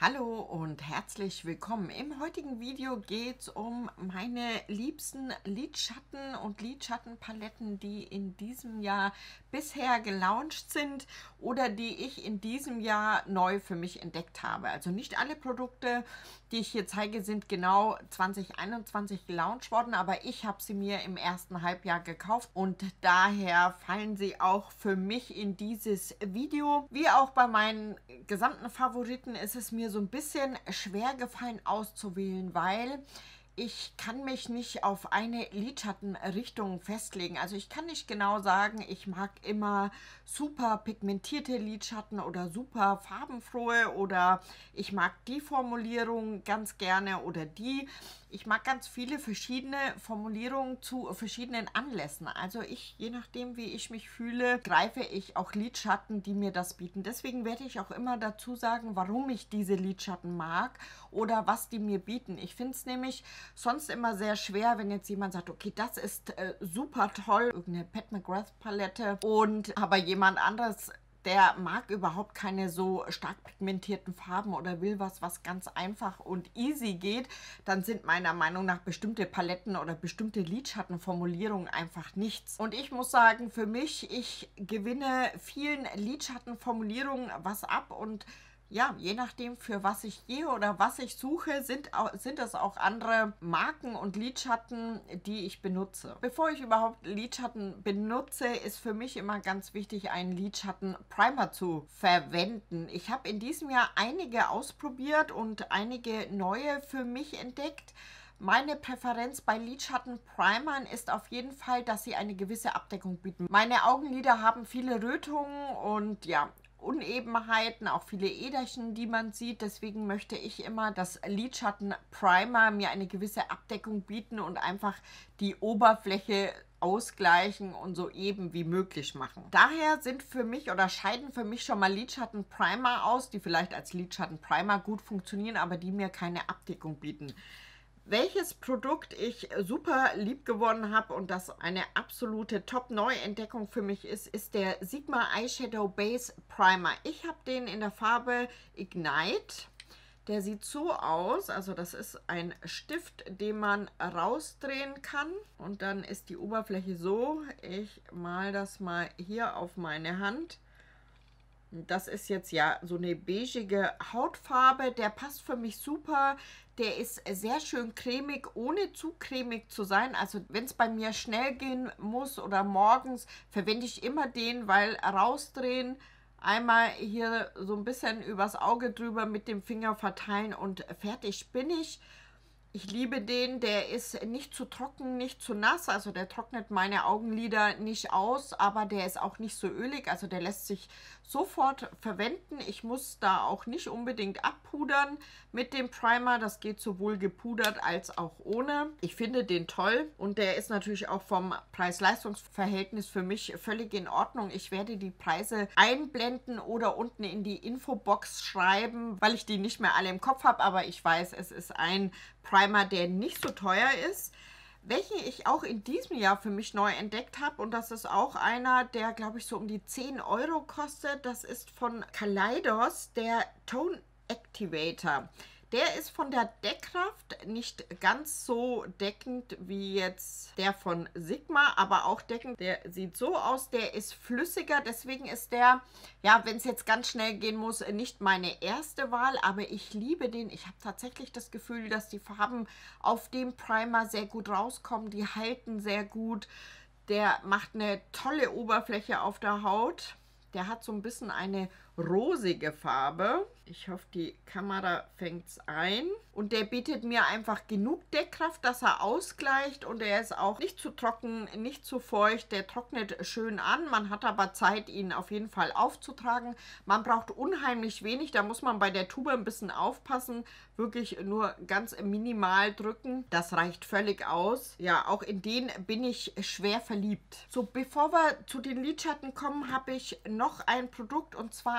Hallo und herzlich willkommen. Im heutigen Video geht es um meine liebsten Lidschatten und Lidschattenpaletten, die in diesem Jahr bisher gelauncht sind oder die ich in diesem Jahr neu für mich entdeckt habe. Also nicht alle Produkte, die ich hier zeige, sind genau 2021 gelauncht worden, aber ich habe sie mir im ersten Halbjahr gekauft und daher fallen sie auch für mich in dieses Video. Wie auch bei meinen gesamten Favoriten ist es mir so ein bisschen schwer gefallen auszuwählen, weil ich kann mich nicht auf eine Lidschattenrichtung festlegen. Also ich kann nicht genau sagen, ich mag immer super pigmentierte Lidschatten oder super farbenfrohe oder ich mag die Formulierung ganz gerne oder die. Ich mag ganz viele verschiedene Formulierungen zu verschiedenen Anlässen. Also je nachdem, wie ich mich fühle, greife ich auch Lidschatten, die mir das bieten. Deswegen werde ich auch immer dazu sagen, warum ich diese Lidschatten mag oder was die mir bieten. Ich finde es nämlich sonst immer sehr schwer, wenn jetzt jemand sagt, okay, das ist super toll, irgendeine Pat McGrath Palette und aber jemand anderes, der mag überhaupt keine so stark pigmentierten Farben oder will was ganz einfach und easy geht, dann sind meiner Meinung nach bestimmte Paletten oder bestimmte Lidschattenformulierungen einfach nichts. Und ich muss sagen, für mich, ich gewinne vielen Lidschattenformulierungen was ab und ja, je nachdem, für was ich gehe oder was ich suche, sind das auch andere Marken und Lidschatten, die ich benutze. Bevor ich überhaupt Lidschatten benutze, ist für mich immer ganz wichtig, einen Lidschatten-Primer zu verwenden. Ich habe in diesem Jahr einige ausprobiert und einige neue für mich entdeckt. Meine Präferenz bei Lidschatten-Primern ist auf jeden Fall, dass sie eine gewisse Abdeckung bieten. Meine Augenlider haben viele Rötungen und ja, Unebenheiten, auch viele Äderchen, die man sieht. Deswegen möchte ich immer, dass Lidschatten-Primer mir eine gewisse Abdeckung bieten und einfach die Oberfläche ausgleichen und so eben wie möglich machen. Daher sind für mich oder scheiden für mich schon mal Lidschatten-Primer aus, die vielleicht als Lidschatten-Primer gut funktionieren, aber die mir keine Abdeckung bieten. Welches Produkt ich super lieb gewonnen habe und das eine absolute Top-Neuentdeckung für mich ist, ist der Sigma Eyeshadow Base Primer. Ich habe den in der Farbe Ignite. Der sieht so aus, also das ist ein Stift, den man rausdrehen kann und dann ist die Oberfläche so. Ich male das mal hier auf meine Hand. Das ist jetzt ja so eine beigige Hautfarbe, der passt für mich super. Der ist sehr schön cremig, ohne zu cremig zu sein. Also wenn es bei mir schnell gehen muss oder morgens, verwende ich immer den, weil rausdrehen, einmal hier so ein bisschen übers Auge drüber mit dem Finger verteilen und fertig bin ich. Ich liebe den, der ist nicht zu trocken, nicht zu nass, also der trocknet meine Augenlider nicht aus, aber der ist auch nicht so ölig, also der lässt sich sofort verwenden. Ich muss da auch nicht unbedingt abpudern mit dem Primer, das geht sowohl gepudert als auch ohne. Ich finde den toll und der ist natürlich auch vom Preis-Leistungs-Verhältnis für mich völlig in Ordnung. Ich werde die Preise einblenden oder unten in die Infobox schreiben, weil ich die nicht mehr alle im Kopf habe, aber ich weiß, es ist ein Primer, der nicht so teuer ist, welchen ich auch in diesem Jahr für mich neu entdeckt habe und das ist auch einer, der glaube ich so um die 10 Euro kostet. Das ist von Kaleidos, der Tone Activator. Der ist von der Deckkraft nicht ganz so deckend wie jetzt der von Sigma, aber auch deckend. Der sieht so aus, der ist flüssiger, deswegen ist der, ja, wenn es jetzt ganz schnell gehen muss, nicht meine erste Wahl, aber ich liebe den. Ich habe tatsächlich das Gefühl, dass die Farben auf dem Primer sehr gut rauskommen, die halten sehr gut. Der macht eine tolle Oberfläche auf der Haut. Der hat so ein bisschen eine rosige Farbe. Ich hoffe, die Kamera fängt es ein. Und der bietet mir einfach genug Deckkraft, dass er ausgleicht. Und er ist auch nicht zu trocken, nicht zu feucht. Der trocknet schön an. Man hat aber Zeit, ihn auf jeden Fall aufzutragen. Man braucht unheimlich wenig. Da muss man bei der Tube ein bisschen aufpassen. Wirklich nur ganz minimal drücken. Das reicht völlig aus. Ja, auch in den bin ich schwer verliebt. So, bevor wir zu den Lidschatten kommen, habe ich noch ein Produkt und zwar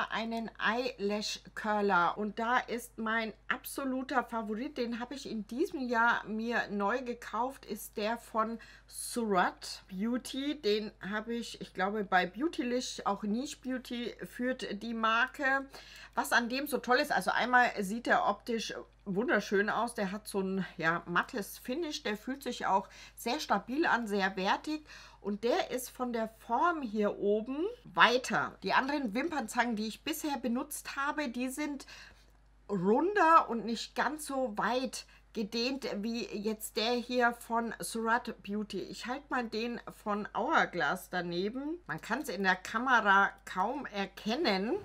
Jahr einen Eyelash Curler und da ist mein absoluter Favorit, den habe ich in diesem Jahr mir neu gekauft, ist der von Surat Beauty. Den habe ich glaube bei Beautylish, auch Niche Beauty führt die Marke. Was an dem so toll ist, also einmal sieht er optisch wunderschön aus, der hat so ein mattes Finish, der fühlt sich auch sehr stabil an, sehr wertig. Und der ist von der Form hier oben weiter. Die anderen Wimpernzangen, die ich bisher benutzt habe, die sind runder und nicht ganz so weit gedehnt wie jetzt der hier von Surat Beauty. Ich halte mal den von Hourglass daneben. Man kann es in der Kamera kaum erkennen.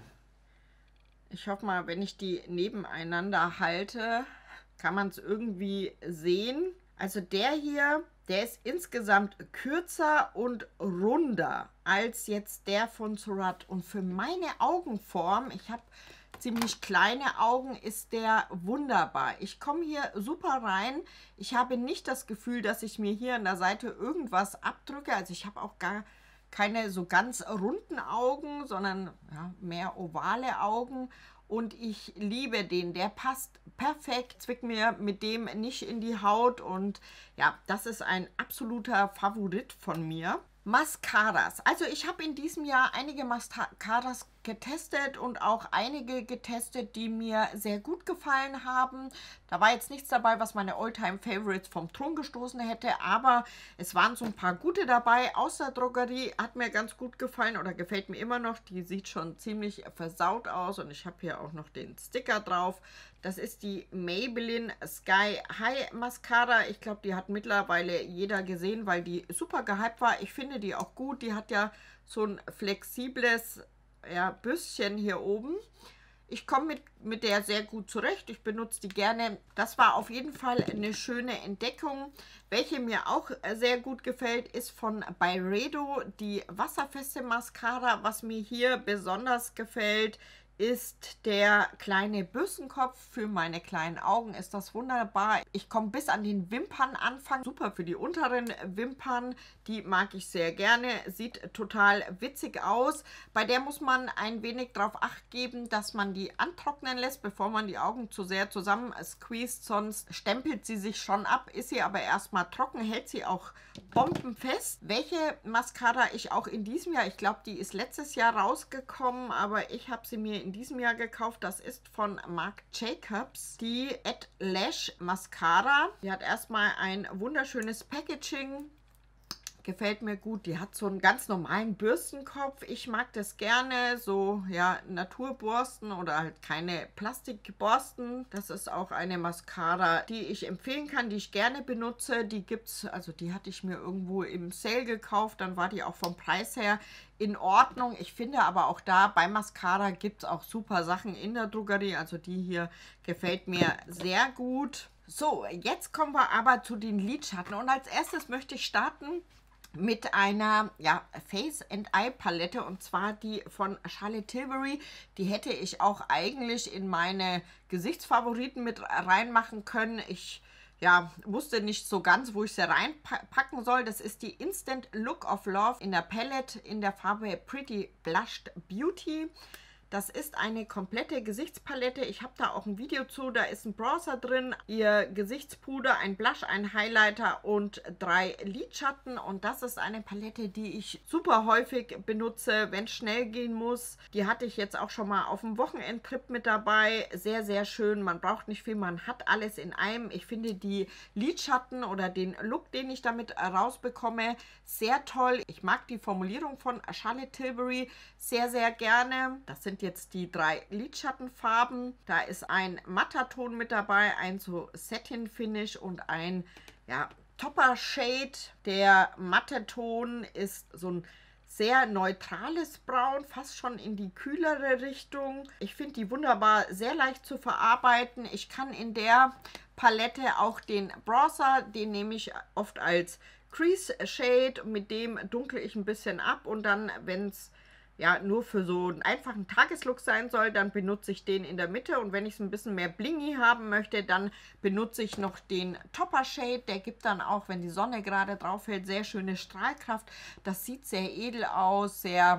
Ich hoffe mal, wenn ich die nebeneinander halte, kann man es irgendwie sehen. Also der hier, der ist insgesamt kürzer und runder als jetzt der von Surat. Und für meine Augenform, ich habe ziemlich kleine Augen, ist der wunderbar. Ich komme hier super rein. Ich habe nicht das Gefühl, dass ich mir hier an der Seite irgendwas abdrücke. Also ich habe auch gar keine so ganz runden Augen, sondern mehr ovale Augen. Und ich liebe den, der passt perfekt, zwickt mir mit dem nicht in die Haut und ja, das ist ein absoluter Favorit von mir. Mascaras. Also ich habe in diesem Jahr einige Mascaras getestet und auch einige getestet, die mir sehr gut gefallen haben. Da war jetzt nichts dabei, was meine Alltime Favorites vom Thron gestoßen hätte, aber es waren so ein paar gute dabei. Aus der Drogerie hat mir ganz gut gefallen oder gefällt mir immer noch. Die sieht schon ziemlich versaut aus und ich habe hier auch noch den Sticker drauf. Das ist die Maybelline Sky High Mascara. Ich glaube, die hat mittlerweile jeder gesehen, weil die super gehypt war. Ich finde die auch gut. Die hat ja so ein flexibles Büschchen hier oben. Ich komme mit der sehr gut zurecht. Ich benutze die gerne. Das war auf jeden Fall eine schöne Entdeckung. Welche mir auch sehr gut gefällt, ist von Byredo die wasserfeste Mascara. Was mir hier besonders gefällt, ist der kleine Bürstenkopf. Für meine kleinen Augen ist das wunderbar. Ich komme bis an den Wimpernanfang. Super für die unteren Wimpern. Die mag ich sehr gerne. Sieht total witzig aus. Bei der muss man ein wenig darauf Acht geben, dass man die antrocknen lässt, bevor man die Augen zu sehr zusammen squeezed. Sonst stempelt sie sich schon ab. Ist sie aber erstmal trocken, hält sie auch bombenfest. Welche Mascara ich auch in diesem Jahr, ich glaube, die ist letztes Jahr rausgekommen, aber ich habe sie mir in diesem Jahr gekauft. Das ist von Marc Jacobs, die At Lash Mascara. Die hat erstmal ein wunderschönes Packaging. Gefällt mir gut. Die hat so einen ganz normalen Bürstenkopf. Ich mag das gerne. So, Naturborsten oder halt keine Plastikborsten. Das ist auch eine Mascara, die ich empfehlen kann, die ich gerne benutze. Die gibt's, also die hatte ich mir irgendwo im Sale gekauft. Dann war die auch vom Preis her in Ordnung. Ich finde aber auch da bei Mascara gibt es auch super Sachen in der Drogerie. Also die hier gefällt mir sehr gut. So, jetzt kommen wir aber zu den Lidschatten. Und als erstes möchte ich starten mit einer Face and Eye Palette, und zwar die von Charlotte Tilbury. Die hätte ich auch eigentlich in meine Gesichtsfavoriten mit reinmachen können. Ich wusste nicht so ganz, wo ich sie reinpacken soll. Das ist die Instant Look of Love in der Palette in der Farbe Pretty Blushed Beauty. Das ist eine komplette Gesichtspalette. Ich habe da auch ein Video zu. Da ist ein Bronzer drin, ihr Gesichtspuder, ein Blush, ein Highlighter und 3 Lidschatten. Und das ist eine Palette, die ich super häufig benutze, wenn es schnell gehen muss. Die hatte ich jetzt auch schon mal auf dem Wochenendtrip mit dabei. Sehr, sehr schön. Man braucht nicht viel, man hat alles in einem. Ich finde die Lidschatten oder den Look, den ich damit rausbekomme, sehr toll. Ich mag die Formulierung von Charlotte Tilbury sehr, sehr gerne. Das sind jetzt die 3 Lidschattenfarben. Da ist ein matter Ton mit dabei, ein so Satin Finish und ein Topper Shade. Der matte Ton ist so ein sehr neutrales Braun, fast schon in die kühlere Richtung. Ich finde die wunderbar, sehr leicht zu verarbeiten. Ich kann in der Palette auch den Bronzer, den nehme ich oft als Crease Shade. Mit dem dunkle ich ein bisschen ab und dann, wenn es nur für so einen einfachen Tageslook sein soll, dann benutze ich den in der Mitte, und wenn ich es ein bisschen mehr blingy haben möchte, dann benutze ich noch den Topper Shade. Der gibt dann auch, wenn die Sonne gerade drauf fällt, sehr schöne Strahlkraft. Das sieht sehr edel aus, sehr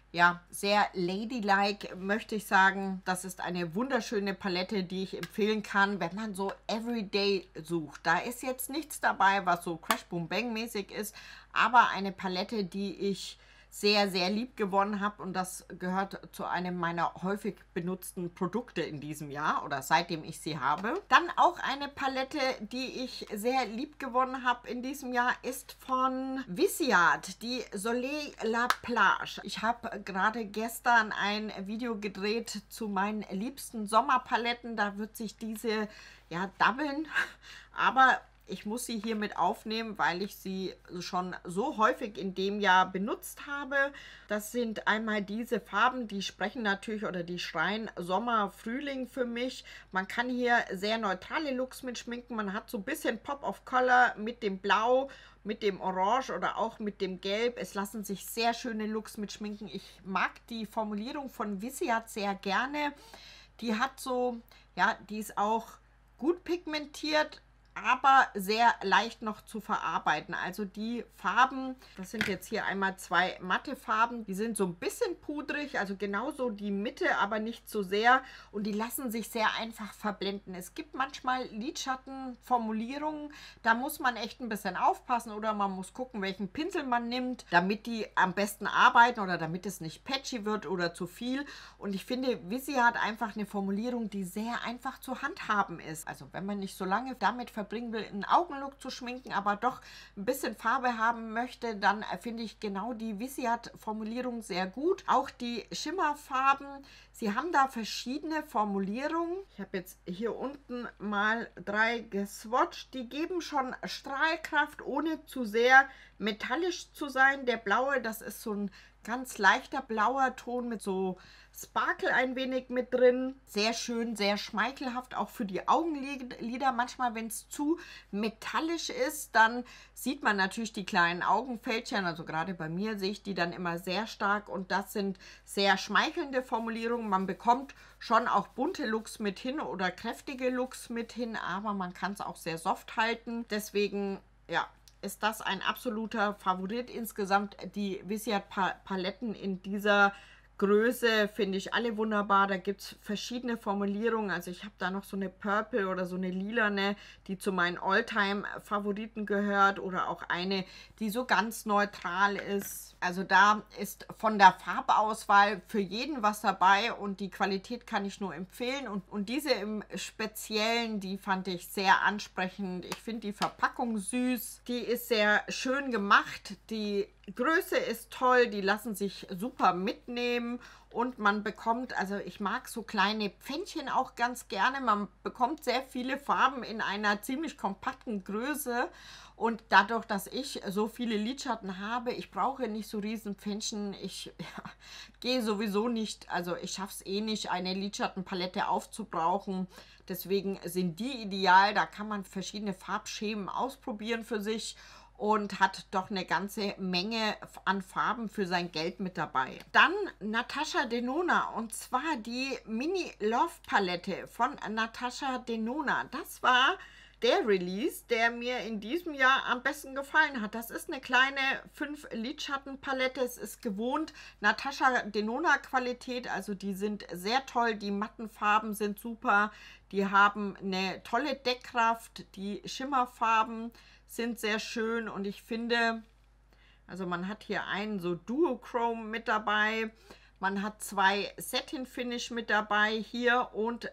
ja, sehr ladylike, möchte ich sagen. Das ist eine wunderschöne Palette, die ich empfehlen kann, wenn man so Everyday sucht. Da ist jetzt nichts dabei, was so Crash Boom Bang mäßig ist, aber eine Palette, die ich sehr, sehr lieb gewonnen habe, und das gehört zu einem meiner häufig benutzten Produkte in diesem Jahr oder seitdem ich sie habe. Dann auch eine Palette, die ich sehr lieb gewonnen habe in diesem Jahr, ist von Viseart, die Soleil La Plage. Ich habe gerade gestern ein Video gedreht zu meinen liebsten Sommerpaletten. Da wird sich diese ja doublen, aber ich muss sie hier mit aufnehmen, weil ich sie schon so häufig in dem Jahr benutzt habe. Das sind einmal diese Farben, die sprechen natürlich oder die schreien Sommer, Frühling für mich. Man kann hier sehr neutrale Looks mitschminken. Man hat so ein bisschen Pop of Color mit dem Blau, mit dem Orange oder auch mit dem Gelb. Es lassen sich sehr schöne Looks mitschminken. Ich mag die Formulierung von Viseart sehr gerne. Die hat so, ja, die ist auch gut pigmentiert, aber sehr leicht noch zu verarbeiten. Also die Farben, das sind jetzt hier einmal zwei matte Farben, die sind so ein bisschen pudrig, also genauso die Mitte, aber nicht so sehr, und die lassen sich sehr einfach verblenden. Es gibt manchmal Lidschattenformulierungen, da muss man echt ein bisschen aufpassen oder man muss gucken, welchen Pinsel man nimmt, damit die am besten arbeiten oder damit es nicht patchy wird oder zu viel. Und ich finde, Viseart hat einfach eine Formulierung, die sehr einfach zu handhaben ist. Also wenn man nicht so lange damit verbringen will, einen Augenlook zu schminken, aber doch ein bisschen Farbe haben möchte, dann finde ich genau die Viseart-Formulierung sehr gut. Auch die Schimmerfarben, sie haben da verschiedene Formulierungen. Ich habe jetzt hier unten mal 3 geswatcht. Die geben schon Strahlkraft, ohne zu sehr metallisch zu sein. Der blaue, das ist so ein ganz leichter blauer Ton mit so Sparkle ein wenig mit drin. Sehr schön, sehr schmeichelhaft, auch für die Augenlider. Manchmal, wenn es zu metallisch ist, dann sieht man natürlich die kleinen Augenfältchen. Also gerade bei mir sehe ich die dann immer sehr stark, und das sind sehr schmeichelnde Formulierungen. Man bekommt schon auch bunte Looks mit hin oder kräftige Looks mit hin, aber man kann es auch sehr soft halten. Deswegen, ja, ist das ein absoluter Favorit. Insgesamt die Viseart Paletten in dieser Größe finde ich alle wunderbar. Da gibt es verschiedene Formulierungen. Also ich habe da noch so eine Purple oder so eine lilane, die zu meinen Alltime-Favoriten gehört, oder auch eine, die so ganz neutral ist. Also da ist von der Farbauswahl für jeden was dabei, und die Qualität kann ich nur empfehlen. Und diese im Speziellen, die fand ich sehr ansprechend. Ich finde die Verpackung süß. Die ist sehr schön gemacht. Die Größe ist toll, die lassen sich super mitnehmen, und man bekommt, also ich mag so kleine Pfännchen auch ganz gerne, man bekommt sehr viele Farben in einer ziemlich kompakten Größe, und dadurch, dass ich so viele Lidschatten habe, ich brauche nicht so riesen Pfännchen, ich gehe sowieso nicht, also ich schaffe es eh nicht, eine Lidschattenpalette aufzubrauchen. Deswegen sind die ideal, da kann man verschiedene Farbschemen ausprobieren für sich und hat doch eine ganze Menge an Farben für sein Geld mit dabei. Dann Natasha Denona, und zwar die Mini Love Palette von Natasha Denona. Das war der Release, der mir in diesem Jahr am besten gefallen hat. Das ist eine kleine 5 Lidschattenpalette. Es ist gewohnt Natasha Denona Qualität, also die sind sehr toll. Die matten Farben sind super. Die haben eine tolle Deckkraft. Die Schimmerfarben sind sehr schön, und ich finde, also man hat hier einen so Duochrome mit dabei, man hat 2 Satin Finish mit dabei hier und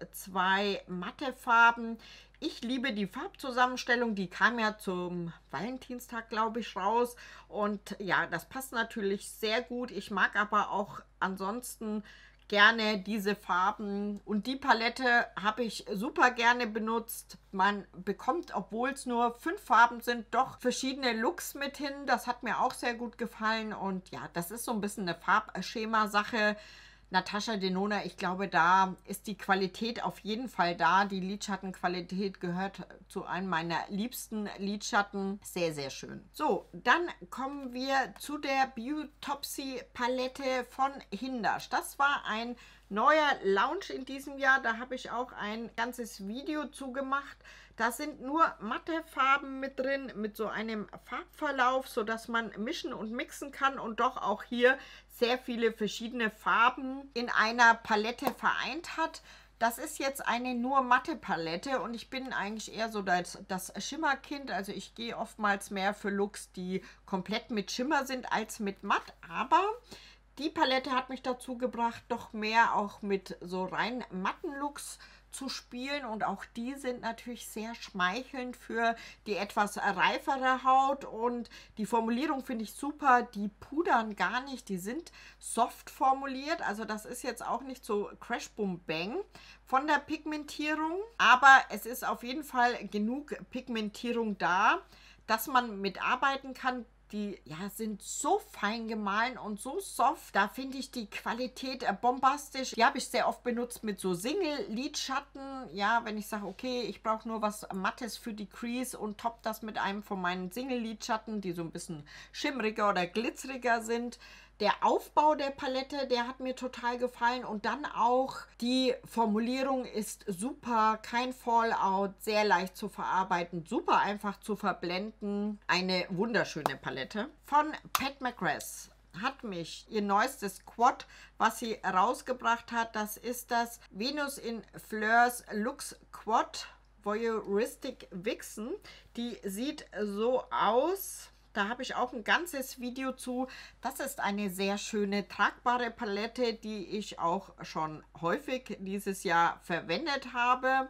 2 matte Farben. Ich liebe die Farbzusammenstellung, die kam ja zum Valentinstag, glaube ich, raus, und ja, das passt natürlich sehr gut. Ich mag aber auch ansonsten gerne diese Farben, und die Palette habe ich super gerne benutzt. Man bekommt, obwohl es nur 5 Farben sind, doch verschiedene Looks mit hin. Das hat mir auch sehr gut gefallen, und ja, das ist so ein bisschen eine Farbschema-Sache. Natasha Denona, ich glaube, da ist die Qualität auf jeden Fall da. Die Lidschattenqualität gehört zu einem meiner liebsten Lidschatten. Sehr, sehr schön. So, dann kommen wir zu der Beautopsy Palette von Hindash. Das war ein neuer Launch in diesem Jahr. Da habe ich auch ein ganzes Video zu gemacht. Da sind nur matte Farben mit drin, mit so einem Farbverlauf, sodass man mischen und mixen kann und doch auch hier sehr viele verschiedene Farben in einer Palette vereint hat. Das ist jetzt eine nur matte Palette und ich bin eigentlich eher so das Schimmerkind. Also ich gehe oftmals mehr für Looks, die komplett mit Schimmer sind, als mit matt. Aber die Palette hat mich dazu gebracht, doch mehr auch mit so rein matten Looks zu spielen, und auch die sind natürlich sehr schmeichelnd für die etwas reifere Haut, und die Formulierung finde ich super. Die pudern gar nicht, die sind soft formuliert, also das ist jetzt auch nicht so Crash Boom Bang von der Pigmentierung, aber es ist auf jeden Fall genug Pigmentierung da, dass man mitarbeiten kann. Die ja, sind so fein gemahlen und so soft. Da finde ich die Qualität bombastisch. Die habe ich sehr oft benutzt mit so Single-Lidschatten. Ja, wenn ich sage, okay, ich brauche nur was Mattes für die Crease und top das mit einem von meinen Single-Lidschatten, die so ein bisschen schimmriger oder glitzeriger sind. Der Aufbau der Palette, der hat mir total gefallen, und dann auch die Formulierung ist super, kein Fallout, sehr leicht zu verarbeiten, super einfach zu verblenden. Eine wunderschöne Palette. Von Pat McGrath hat mich ihr neuestes Quad, was sie rausgebracht hat, das ist das Venus in Fleurs Luxe Quad Voyeuristic Vixen. Die sieht so aus. Da habe ich auch ein ganzes Video zu. Das ist eine sehr schöne, tragbare Palette, die ich auch schon häufig dieses Jahr verwendet habe.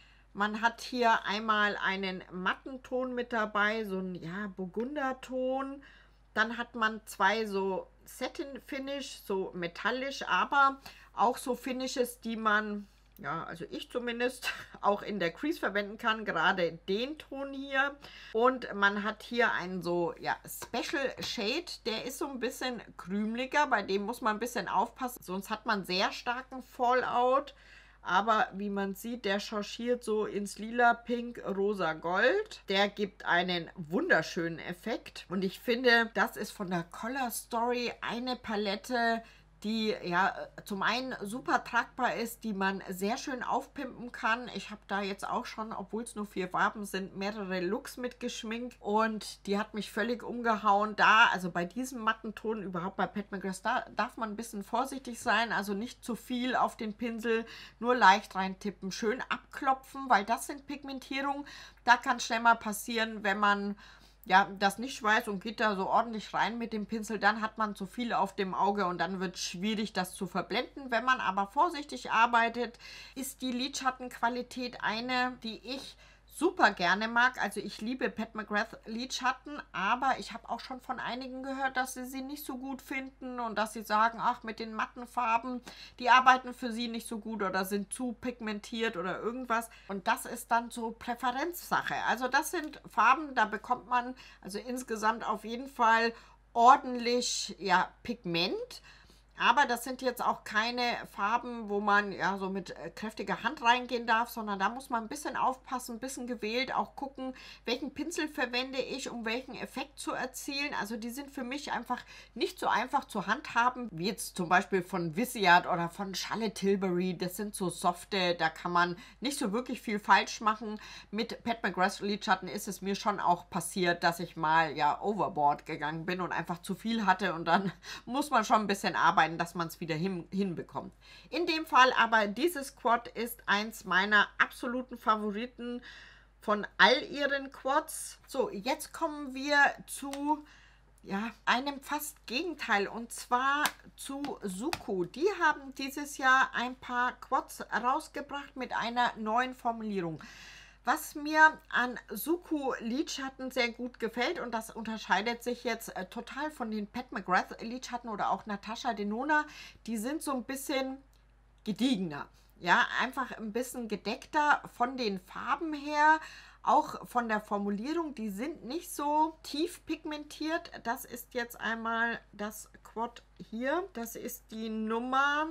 Man hat hier einmal einen matten Ton mit dabei, so ein ja, Burgunderton. Dann hat man zwei so Satin-Finish, so metallisch, aber auch so Finishes, die man, ja, also ich zumindest, auch in der Crease verwenden kann, gerade den Ton hier. Und man hat hier einen so, ja, Special Shade, der ist so ein bisschen krümeliger, bei dem muss man ein bisschen aufpassen, sonst hat man sehr starken Fallout. Aber wie man sieht, der changiert so ins Lila, Pink, Rosa, Gold. Der gibt einen wunderschönen Effekt. Und ich finde, das ist von der Color Story eine Palette, die ja zum einen super tragbar ist, die man sehr schön aufpimpen kann. Ich habe da jetzt auch schon, obwohl es nur 4 Farben sind, mehrere Looks mitgeschminkt, und die hat mich völlig umgehauen. Da, also bei diesem matten Ton, überhaupt bei Pat McGrath, da darf man ein bisschen vorsichtig sein, also nicht zu viel auf den Pinsel, nur leicht reintippen, schön abklopfen, weil das sind Pigmentierungen. Da kann schnell mal passieren, wenn man ja, das nicht weiß und geht da so ordentlich rein mit dem Pinsel, dann hat man zu viel auf dem Auge und dann wird es schwierig, das zu verblenden. Wenn man aber vorsichtig arbeitet, ist die Lidschattenqualität eine, die ich super gerne mag. Also ich liebe Pat McGrath Lidschatten, aber ich habe auch schon von einigen gehört, dass sie nicht so gut finden und dass sie sagen, ach, mit den matten Farben, die arbeiten für sie nicht so gut oder sind zu pigmentiert oder irgendwas. Und das ist dann so Präferenzsache. Also das sind Farben, da bekommt man also insgesamt auf jeden Fall ordentlich, ja, Pigment. Aber das sind jetzt auch keine Farben, wo man ja so mit kräftiger Hand reingehen darf, sondern da muss man ein bisschen aufpassen, ein bisschen gewählt, auch gucken, welchen Pinsel verwende ich, um welchen Effekt zu erzielen. Also die sind für mich einfach nicht so einfach zu handhaben, wie jetzt zum Beispiel von Viseart oder von Charlotte Tilbury. Das sind so softe, da kann man nicht so wirklich viel falsch machen. Mit Pat McGrath Lidschatten ist es mir schon auch passiert, dass ich mal ja overboard gegangen bin und einfach zu viel hatte, und dann muss man schon ein bisschen arbeiten, dass man es wieder hinbekommt. In dem Fall aber, dieses Quad ist eins meiner absoluten Favoriten von all ihren Quads. So, jetzt kommen wir zu ja, einem fast Gegenteil, und zwar zu Suko. Die haben dieses Jahr ein paar Quads rausgebracht mit einer neuen Formulierung. Was mir an Suko Lidschatten sehr gut gefällt, und das unterscheidet sich jetzt total von den Pat McGrath Lidschatten oder auch Natasha Denona, die sind so ein bisschen gediegener. Ja, einfach ein bisschen gedeckter von den Farben her, auch von der Formulierung. Die sind nicht so tief pigmentiert. Das ist jetzt einmal das Quad hier. Das ist die Nummer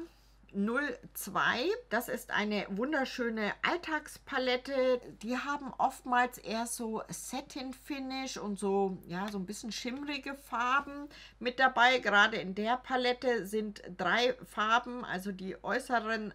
02. Das ist eine wunderschöne Alltagspalette. Die haben oftmals eher so Satin-Finish und so, ja, so ein bisschen schimmrige Farben mit dabei. Gerade in der Palette sind 3 Farben, also die äußeren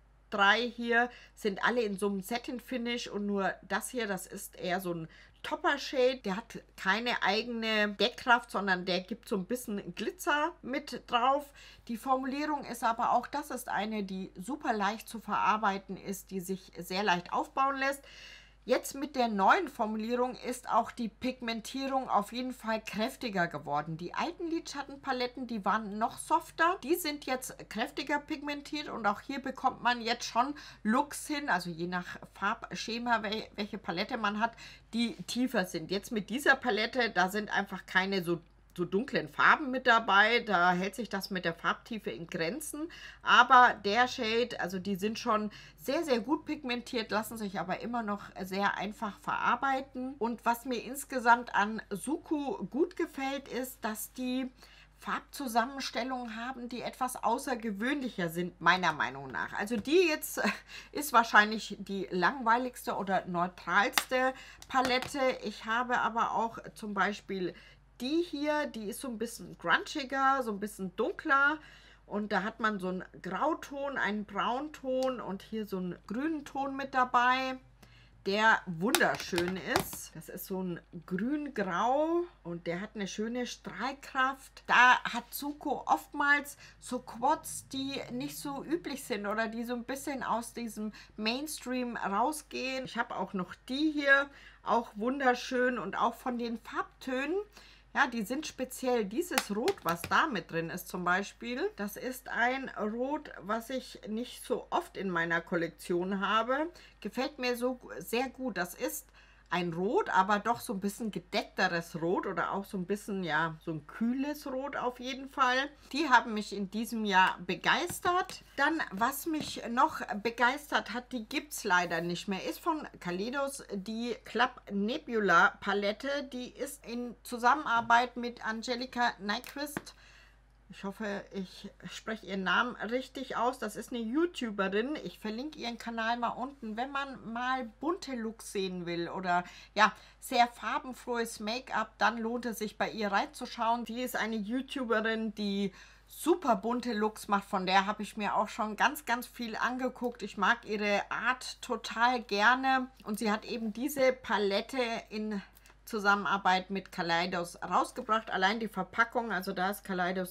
3 hier sind alle in so einem Satin-Finish und nur das hier, das ist eher so ein Topper-Shade. Der hat keine eigene Deckkraft, sondern der gibt so ein bisschen Glitzer mit drauf. Die Formulierung ist aber auch, das ist eine, die super leicht zu verarbeiten ist, die sich sehr leicht aufbauen lässt. Jetzt mit der neuen Formulierung ist auch die Pigmentierung auf jeden Fall kräftiger geworden. Die alten Lidschattenpaletten, die waren noch softer. Die sind jetzt kräftiger pigmentiert und auch hier bekommt man jetzt schon Looks hin, also je nach Farbschema, welche Palette man hat, die tiefer sind. Jetzt mit dieser Palette, da sind einfach keine so dunklen Farben mit dabei, da hält sich das mit der Farbtiefe in Grenzen, aber der Shade, also die sind schon sehr, sehr gut pigmentiert, lassen sich aber immer noch sehr einfach verarbeiten. Und was mir insgesamt an Suco gut gefällt, ist, dass die Farbzusammenstellungen haben, die etwas außergewöhnlicher sind, meiner Meinung nach. Also die jetzt ist wahrscheinlich die langweiligste oder neutralste Palette. Ich habe aber auch zum Beispiel die hier, die ist so ein bisschen grunchiger, so ein bisschen dunkler. Und da hat man so einen Grauton, einen Braunton und hier so einen grünen Ton mit dabei, der wunderschön ist. Das ist so ein grün-grau und der hat eine schöne Strahlkraft. Da hat Suco oftmals so Quads, die nicht so üblich sind oder die so ein bisschen aus diesem Mainstream rausgehen. Ich habe auch noch die hier, auch wunderschön und auch von den Farbtönen. Ja, die sind speziell. Dieses Rot, was da mit drin ist zum Beispiel, das ist ein Rot, was ich nicht so oft in meiner Kollektion habe. Gefällt mir so sehr gut. Das ist ein Rot, aber doch so ein bisschen gedeckteres Rot oder auch so ein bisschen, ja, so ein kühles Rot auf jeden Fall. Die haben mich in diesem Jahr begeistert. Dann, was mich noch begeistert hat, die gibt es leider nicht mehr, ist von Kaleidos die Club Nebula Palette. Die ist in Zusammenarbeit mit Angelika Nyquist. Ich hoffe, ich spreche ihren Namen richtig aus. Das ist eine YouTuberin. Ich verlinke ihren Kanal mal unten. Wenn man mal bunte Looks sehen will oder ja, sehr farbenfrohes Make-up, dann lohnt es sich bei ihr reinzuschauen. Sie ist eine YouTuberin, die super bunte Looks macht. Von der habe ich mir auch schon ganz, ganz viel angeguckt. Ich mag ihre Art total gerne. Und sie hat eben diese Palette in Zusammenarbeit mit Kaleidos rausgebracht. Allein die Verpackung, also da ist Kaleidos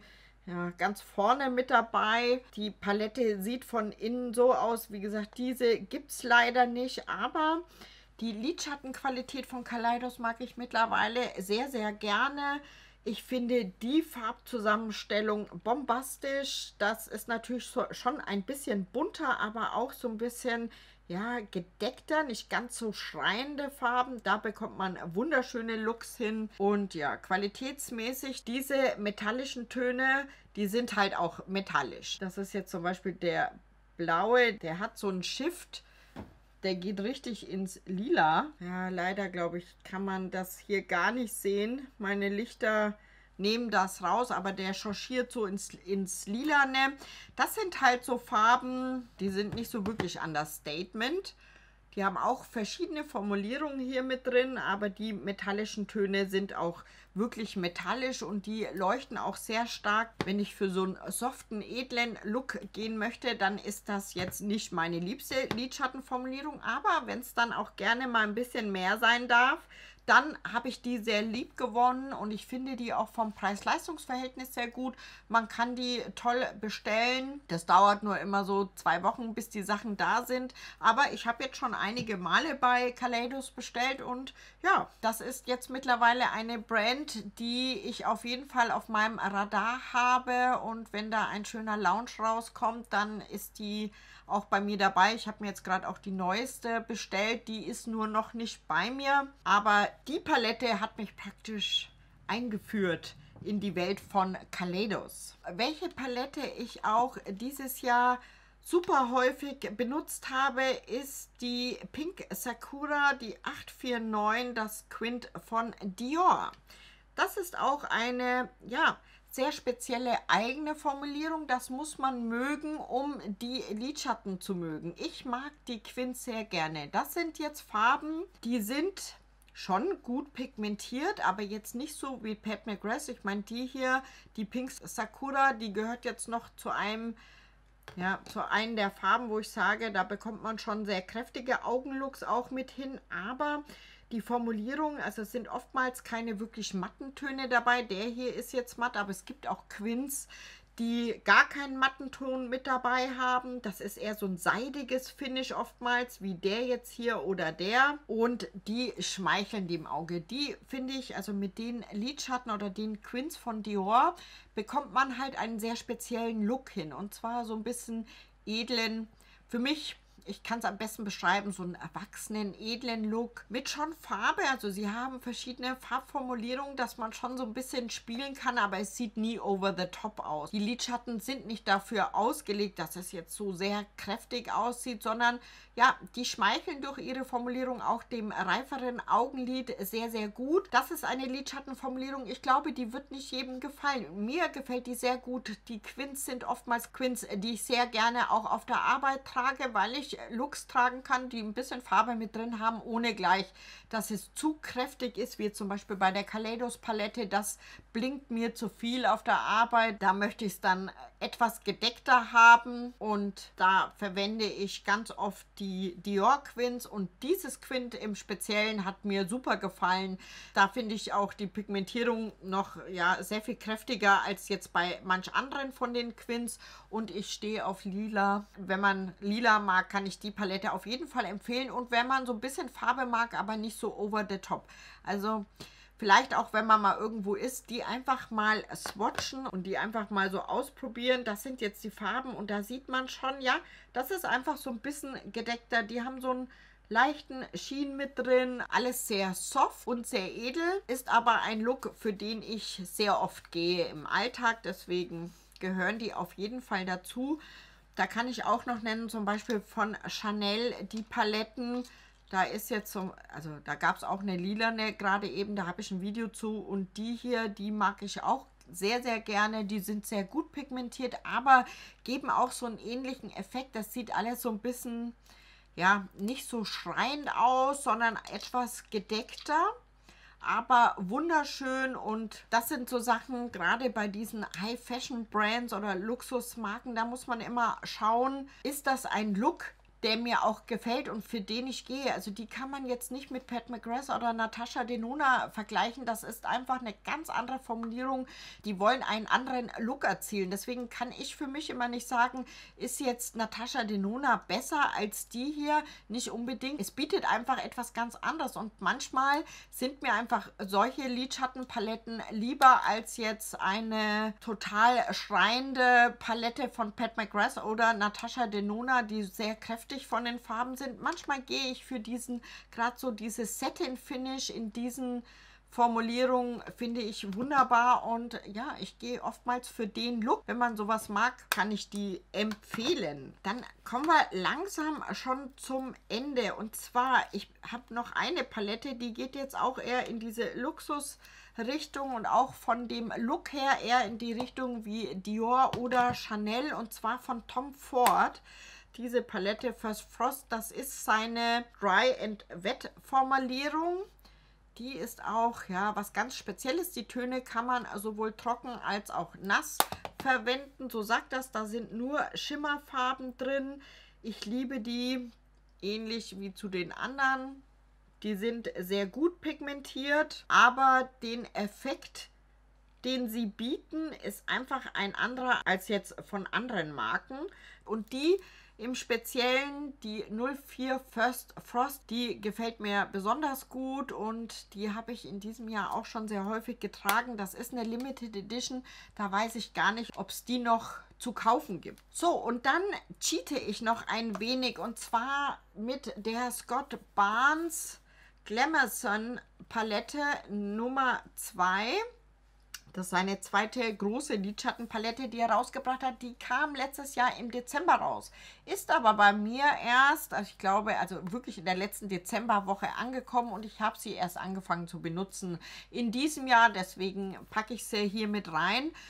ja, ganz vorne mit dabei. Die Palette sieht von innen so aus. Wie gesagt, diese gibt es leider nicht, aber die Lidschattenqualität von Kaleidos mag ich mittlerweile sehr, sehr gerne. Ich finde die Farbzusammenstellung bombastisch. Das ist natürlich schon ein bisschen bunter, aber auch so ein bisschen, ja, gedeckter, nicht ganz so schreiende Farben. Da bekommt man wunderschöne Looks hin. Und ja, qualitätsmäßig, diese metallischen Töne, die sind halt auch metallisch. Das ist jetzt zum Beispiel der blaue, der hat so einen Shift. Der geht richtig ins Lila. Ja, leider, glaube ich, kann man das hier gar nicht sehen. Meine Lichter nehmen das raus, aber der changiert so ins Lilane. Das sind halt so Farben, die sind nicht so wirklich Understatement. Die haben auch verschiedene Formulierungen hier mit drin, aber die metallischen Töne sind auch wirklich metallisch und die leuchten auch sehr stark. Wenn ich für so einen soften, edlen Look gehen möchte, dann ist das jetzt nicht meine liebste Lidschattenformulierung, aber wenn es dann auch gerne mal ein bisschen mehr sein darf, dann habe ich die sehr lieb gewonnen und ich finde die auch vom Preis-Leistungs-Verhältnis sehr gut. Man kann die toll bestellen. Das dauert nur immer so 2 Wochen, bis die Sachen da sind. Aber ich habe jetzt schon einige Male bei Kaleidos bestellt und ja, das ist jetzt mittlerweile eine Brand, die ich auf jeden Fall auf meinem Radar habe. Und wenn da ein schöner Lounge rauskommt, dann ist die auch bei mir dabei. Ich habe mir jetzt gerade auch die neueste bestellt. Die ist nur noch nicht bei mir. Aber die Palette hat mich praktisch eingeführt in die Welt von Kaleidos. Welche Palette ich auch dieses Jahr super häufig benutzt habe, ist die Pink Sakura, die 849, das Quint von Dior. Das ist auch eine, ja, sehr spezielle eigene Formulierung. Das muss man mögen, um die Lidschatten zu mögen. Ich mag die Quince sehr gerne. Das sind jetzt Farben, die sind schon gut pigmentiert, aber jetzt nicht so wie Pat McGrath. Ich meine, die hier, die Pink Sakura, die gehört jetzt noch zu einem, ja, zu einer der Farben, wo ich sage, da bekommt man schon sehr kräftige Augenlooks auch mit hin, aber die Formulierung, also es sind oftmals keine wirklich matten Töne dabei. Der hier ist jetzt matt, aber es gibt auch Quince, die gar keinen Mattenton mit dabei haben. Das ist eher so ein seidiges Finish oftmals, wie der jetzt hier oder der. Und die schmeicheln dem Auge. Die finde ich, also mit den Lidschatten oder den Quince von Dior, bekommt man halt einen sehr speziellen Look hin. Und zwar so ein bisschen edlen, für mich, ich kann es am besten beschreiben, so einen erwachsenen, edlen Look mit schon Farbe. Also sie haben verschiedene Farbformulierungen, dass man schon so ein bisschen spielen kann, aber es sieht nie over the top aus. Die Lidschatten sind nicht dafür ausgelegt, dass es jetzt so sehr kräftig aussieht, sondern ja, die schmeicheln durch ihre Formulierung auch dem reiferen Augenlid sehr, sehr gut. Das ist eine Lidschattenformulierung. Ich glaube, die wird nicht jedem gefallen. Mir gefällt die sehr gut. Die Quince sind oftmals Quince, die ich sehr gerne auch auf der Arbeit trage, weil ich Looks tragen kann, die ein bisschen Farbe mit drin haben, ohne gleich, dass es zu kräftig ist, wie zum Beispiel bei der Kaleidos Palette. Das blinkt mir zu viel auf der Arbeit. Da möchte ich es dann etwas gedeckter haben und da verwende ich ganz oft die Dior Quince und dieses Quint im Speziellen hat mir super gefallen. Da finde ich auch die Pigmentierung noch ja sehr viel kräftiger als jetzt bei manch anderen von den Quince und ich stehe auf Lila. Wenn man Lila mag, kann ich die Palette auf jeden Fall empfehlen und wenn man so ein bisschen Farbe mag, aber nicht so over the top. Also vielleicht auch, wenn man mal irgendwo ist, die einfach mal swatchen und die einfach mal so ausprobieren. Das sind jetzt die Farben und da sieht man schon, ja, das ist einfach so ein bisschen gedeckter. Die haben so einen leichten Sheen mit drin. Alles sehr soft und sehr edel. Ist aber ein Look, für den ich sehr oft gehe im Alltag. Deswegen gehören die auf jeden Fall dazu. Da kann ich auch noch nennen, zum Beispiel von Chanel die Paletten. Da ist jetzt so, also da gab es auch eine lilane gerade eben, da habe ich ein Video zu und die hier, die mag ich auch sehr, sehr gerne. Die sind sehr gut pigmentiert, aber geben auch so einen ähnlichen Effekt. Das sieht alles so ein bisschen, ja, nicht so schreiend aus, sondern etwas gedeckter. Aber wunderschön und das sind so Sachen, gerade bei diesen High-Fashion-Brands oder Luxusmarken, da muss man immer schauen, ist das ein Look, der mir auch gefällt und für den ich gehe. Also die kann man jetzt nicht mit Pat McGrath oder Natasha Denona vergleichen. Das ist einfach eine ganz andere Formulierung. Die wollen einen anderen Look erzielen. Deswegen kann ich für mich immer nicht sagen, ist jetzt Natasha Denona besser als die hier? Nicht unbedingt. Es bietet einfach etwas ganz anderes und manchmal sind mir einfach solche Lidschattenpaletten lieber als jetzt eine total schreiende Palette von Pat McGrath oder Natasha Denona, die sehr kräftig von den Farben sind. Manchmal gehe ich für diesen, gerade so dieses Satin-Finish in diesen Formulierungen, finde ich wunderbar und ja, ich gehe oftmals für den Look. Wenn man sowas mag, kann ich die empfehlen. Dann kommen wir langsam schon zum Ende und zwar, ich habe noch eine Palette, die geht jetzt auch eher in diese Luxus-Richtung und auch von dem Look her eher in die Richtung wie Dior oder Chanel und zwar von Tom Ford. Diese Palette First Frost, das ist seine Dry and Wet Formulierung. Die ist auch ja was ganz Spezielles. Die Töne kann man sowohl trocken als auch nass verwenden. So sagt das, da sind nur Schimmerfarben drin. Ich liebe die, ähnlich wie zu den anderen. Die sind sehr gut pigmentiert, aber den Effekt, den sie bieten, ist einfach ein anderer als jetzt von anderen Marken. Und die im Speziellen, die 04 First Frost, die gefällt mir besonders gut und die habe ich in diesem Jahr auch schon sehr häufig getragen. Das ist eine Limited Edition, da weiß ich gar nicht, ob es die noch zu kaufen gibt. So, und dann cheate ich noch ein wenig und zwar mit der Scott Barnes Glamorson Palette Nummer 2. Das ist seine zweite große Lidschattenpalette, die er rausgebracht hat. Die kam letztes Jahr im Dezember raus. Ist aber bei mir erst, also ich glaube, also wirklich in der letzten Dezemberwoche angekommen und ich habe sie erst angefangen zu benutzen in diesem Jahr. Deswegen packe ich sie hier mit rein.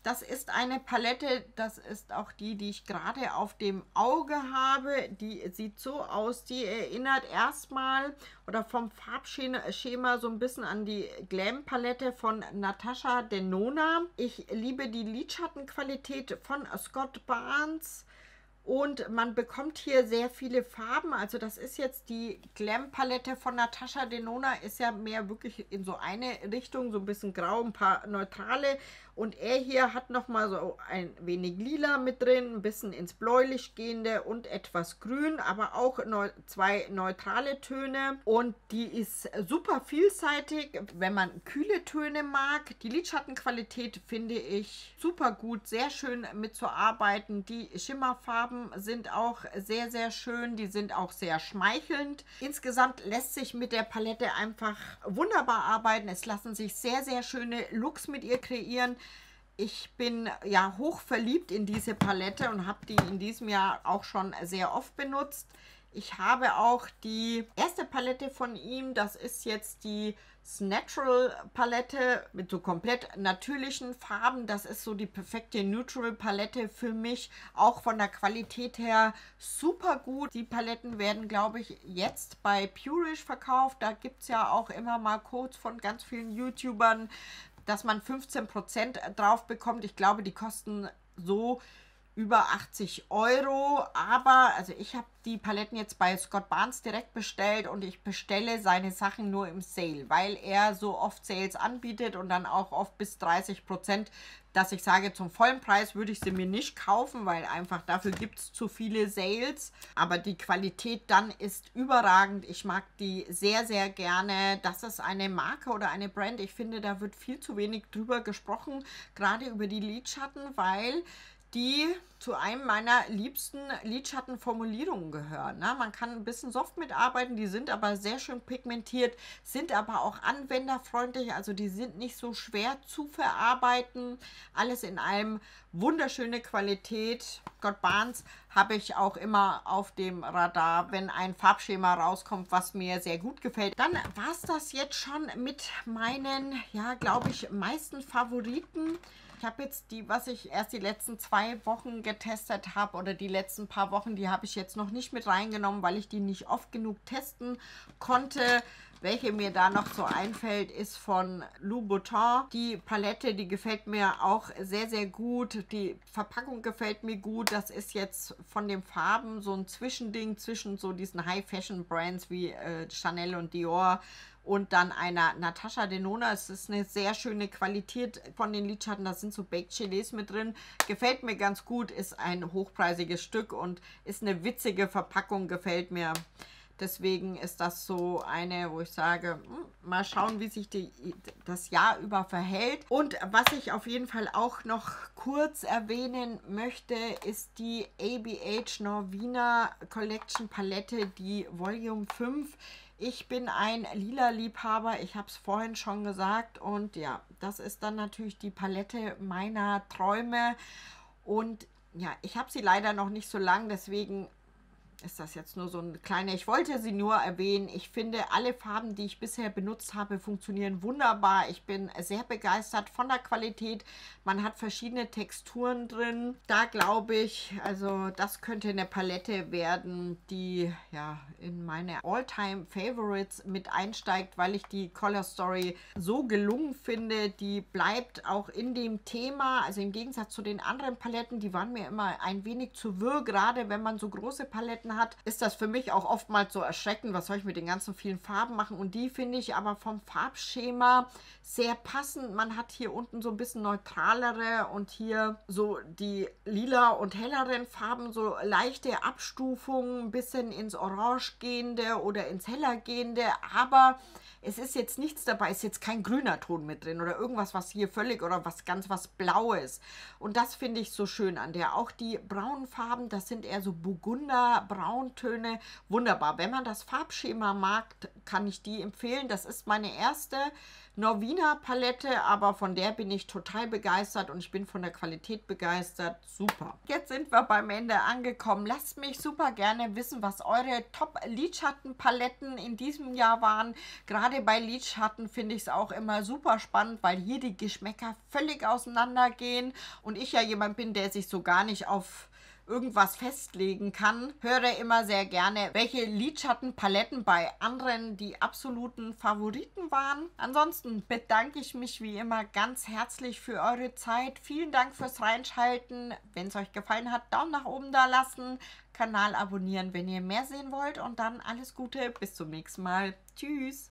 Das ist eine Palette, das ist auch die, die ich gerade auf dem Auge habe. Die sieht so aus, die erinnert erstmal oder vom Farbschema so ein bisschen an die Glam-Palette von Natasha Denona. Ich liebe die Lidschattenqualität von Scott Barnes. Und man bekommt hier sehr viele Farben. Also das ist jetzt die Glam-Palette von Natasha Denona. Ist ja mehr wirklich in so eine Richtung, so ein bisschen grau, ein paar neutrale. Und er hier hat nochmal so ein wenig lila mit drin, ein bisschen ins bläulich gehende und etwas grün, aber auch zwei neutrale Töne. Und die ist super vielseitig, wenn man kühle Töne mag. Die Lidschattenqualität finde ich super gut, sehr schön mitzuarbeiten. Die Schimmerfarben sind auch sehr, sehr schön. Die sind auch sehr schmeichelnd. Insgesamt lässt sich mit der Palette einfach wunderbar arbeiten. Es lassen sich sehr, sehr schöne Looks mit ihr kreieren. Ich bin ja hoch verliebt in diese Palette und habe die in diesem Jahr auch schon sehr oft benutzt. Ich habe auch die erste Palette von ihm, das ist jetzt die Natural Palette mit so komplett natürlichen Farben. Das ist so die perfekte Neutral Palette für mich, auch von der Qualität her super gut. Die Paletten werden, glaube ich, jetzt bei Purish verkauft. Da gibt es ja auch immer mal Codes von ganz vielen YouTubern, dass man 15% drauf bekommt. Ich glaube, die kosten so über 80 Euro, aber also ich habe die Paletten jetzt bei Scott Barnes direkt bestellt und ich bestelle seine Sachen nur im Sale, weil er so oft Sales anbietet und dann auch oft bis 30%, dass ich sage, zum vollen Preis würde ich sie mir nicht kaufen, weil einfach dafür gibt es zu viele Sales, aber die Qualität dann ist überragend. Ich mag die sehr, sehr gerne. Das ist eine Marke oder eine Brand, ich finde, da wird viel zu wenig drüber gesprochen, gerade über die Lidschatten, weil die zu einem meiner liebsten Lidschattenformulierungen gehören. Ne? Man kann ein bisschen soft mitarbeiten, die sind aber sehr schön pigmentiert, sind aber auch anwenderfreundlich, also die sind nicht so schwer zu verarbeiten. Alles in allem wunderschöne Qualität. Scott Barnes habe ich auch immer auf dem Radar, wenn ein Farbschema rauskommt, was mir sehr gut gefällt. Dann war es das jetzt schon mit meinen, ja, glaube ich, meisten Favoriten. Ich habe jetzt die, was ich erst die letzten 2 Wochen getestet habe oder die letzten paar Wochen, die habe ich jetzt noch nicht mit reingenommen, weil ich die nicht oft genug testen konnte. Welche mir da noch so einfällt, ist von Louboutin. Die Palette, die gefällt mir auch sehr, sehr gut. Die Verpackung gefällt mir gut. Das ist jetzt von den Farben so ein Zwischending zwischen so diesen High-Fashion-Brands wie Chanel und Dior und dann einer Natasha Denona. Es ist eine sehr schöne Qualität von den Lidschatten. Da sind so Baked Geles mit drin. Gefällt mir ganz gut. Ist ein hochpreisiges Stück und ist eine witzige Verpackung. Gefällt mir. Deswegen ist das so eine, wo ich sage, mal schauen, wie sich das Jahr über verhält. Und was ich auf jeden Fall auch noch kurz erwähnen möchte, ist die ABH Norvina Collection Palette, die Volume 5. Ich bin ein Lila-Liebhaber, ich habe es vorhin schon gesagt. Und ja, das ist dann natürlich die Palette meiner Träume. Und ja, ich habe sie leider noch nicht so lang, deswegen ist das jetzt nur so ein kleiner, ich wollte sie nur erwähnen. Ich finde, alle Farben, die ich bisher benutzt habe, funktionieren wunderbar. Ich bin sehr begeistert von der Qualität. Man hat verschiedene Texturen drin. Da glaube ich, also das könnte eine Palette werden, die ja in meine All-Time-Favorites mit einsteigt, weil ich die Color Story so gelungen finde. Die bleibt auch in dem Thema, also im Gegensatz zu den anderen Paletten, die waren mir immer ein wenig zu wirr, gerade wenn man so große Paletten hat, ist das für mich auch oftmals so erschreckend, was soll ich mit den ganzen vielen Farben machen, und die finde ich aber vom Farbschema sehr passend. Man hat hier unten so ein bisschen neutralere und hier so die lila und helleren Farben, so leichte Abstufungen, ein bisschen ins Orange gehende oder ins heller gehende, aber es ist jetzt nichts dabei, ist jetzt kein grüner Ton mit drin oder irgendwas, was hier völlig oder was Blaues. Und das finde ich so schön an der. Auch die braunen Farben, das sind eher so Burgunderbraun Brauntöne. Wunderbar. Wenn man das Farbschema mag, kann ich die empfehlen. Das ist meine erste Norvina Palette, aber von der bin ich total begeistert und ich bin von der Qualität begeistert. Super. Jetzt sind wir beim Ende angekommen. Lasst mich super gerne wissen, was eure Top-Lidschattenpaletten in diesem Jahr waren. Gerade bei Lidschatten finde ich es auch immer super spannend, weil hier die Geschmäcker völlig auseinandergehen und ich ja jemand bin, der sich so gar nicht auf irgendwas festlegen kann. Höre immer sehr gerne, welche Lidschattenpaletten bei anderen die absoluten Favoriten waren. Ansonsten bedanke ich mich wie immer ganz herzlich für eure Zeit. Vielen Dank fürs Reinschalten. Wenn es euch gefallen hat, Daumen nach oben da lassen, Kanal abonnieren, wenn ihr mehr sehen wollt und dann alles Gute. Bis zum nächsten Mal. Tschüss.